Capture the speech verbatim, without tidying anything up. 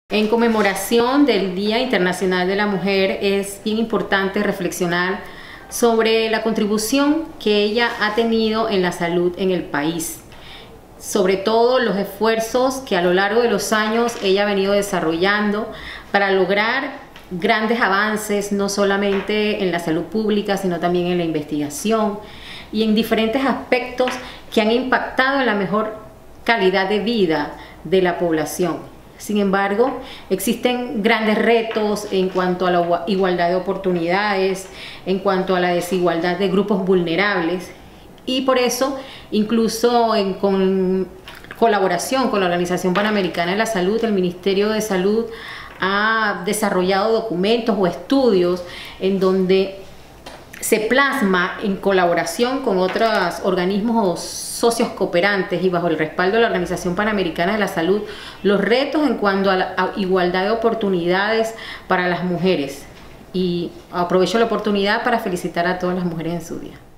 En conmemoración del Día Internacional de la Mujer es bien importante reflexionar sobre la contribución que ella ha tenido en la salud en el país, sobre todo los esfuerzos que a lo largo de los años ella ha venido desarrollando para lograr grandes avances, no solamente en la salud pública, sino también en la investigación y en diferentes aspectos que han impactado en la mejor calidad de vida de la población. Sin embargo, existen grandes retos en cuanto a la igualdad de oportunidades, en cuanto a la desigualdad de grupos vulnerables, y por eso, incluso en con colaboración con la Organización Panamericana de la Salud, el Ministerio de Salud ha desarrollado documentos o estudios en donde se plasma, en colaboración con otros organismos o socios cooperantes y bajo el respaldo de la Organización Panamericana de la Salud, los retos en cuanto a la igualdad de oportunidades para las mujeres. Y aprovecho la oportunidad para felicitar a todas las mujeres en su día.